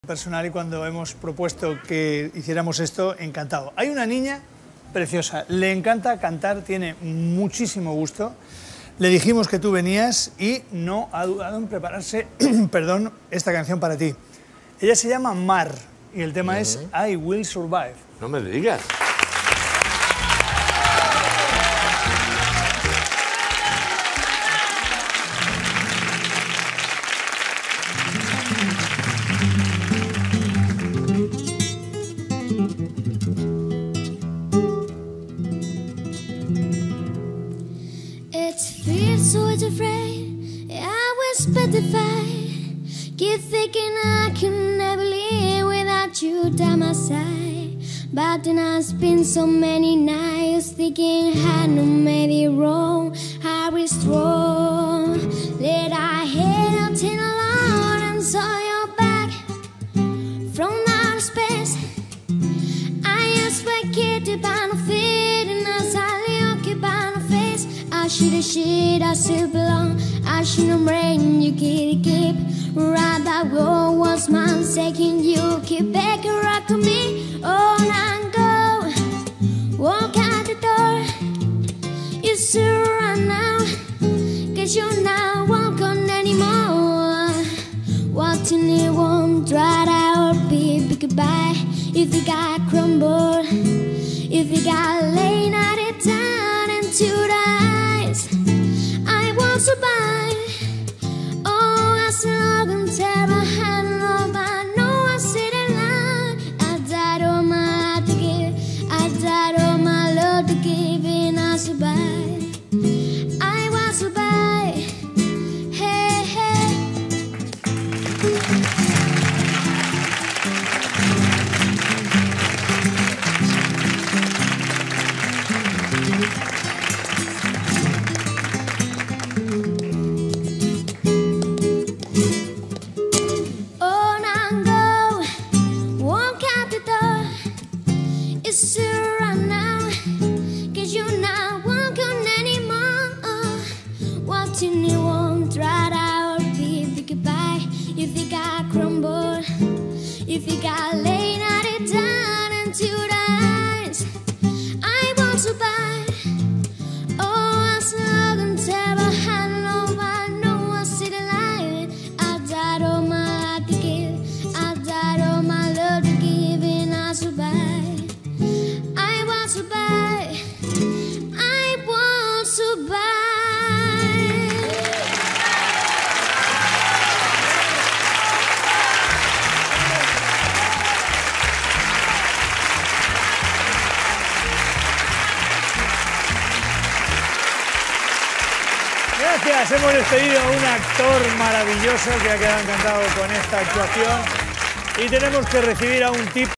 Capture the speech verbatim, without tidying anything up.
Personal, y cuando hemos propuesto que hiciéramos esto, encantado. Hay una niña preciosa, le encanta cantar, tiene muchísimo gusto. Le dijimos que tú venías y no ha dudado en prepararse, perdón, esta canción para ti. Ella se llama Mar y el tema uh-huh. es I Will Survive. No me lo digas. It's fear, so it's afraid. I was petrified. Keep thinking I can never live without you by my side. But then I spent so many nights thinking I knew maybe wrong. I was strong. Let I head out in alone and saw your back from outer space. I expected by no feet and as I look by no face. I should have shit, I still belong. I should have brain, you keep, keep. Right, that world was mine, taking you, keep back and rock to me. Oh, now go, walk out the door. You still run now, cause you're not welcome anymore. What you need won't dry out, baby, goodbye. If you got crumbled, if you got laid out it down into the eyes, I won't survive. Oh, I still can tear my hand off. I know I said it loud. I died all my life to give. I died all my love to give, and I survived. I will survive. Hey, hey. Oh, now go, walk out the door. It's to run now, cause you're not welcome anymore. What you need won't dry out, baby, goodbye. If you got crumbled, if you got laid out it down into the eyes, I won't survive. Oh, I still can tell my hand off. I know I see the light. I died all my life to give. I died all my love to give, and I survive. I won't survive. I won't survive. Gracias, hemos despedido a un actor maravilloso que ha quedado encantado con esta actuación y tenemos que recibir a un tipo